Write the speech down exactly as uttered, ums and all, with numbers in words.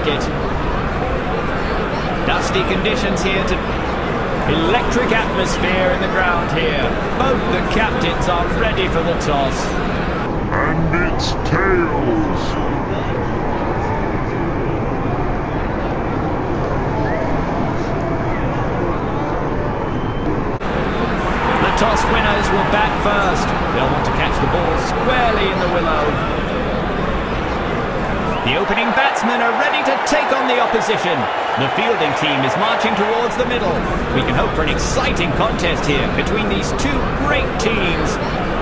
LiveCricket. Dusty conditions here to... Electric atmosphere in the ground here. Both the captains are ready for the toss. And it's tails. The toss winners will bat first. They'll want to catch the ball squarely in the willow. The opening batsmen are ready to take on the opposition. The fielding team is marching towards the middle. We can hope for an exciting contest here between these two great teams.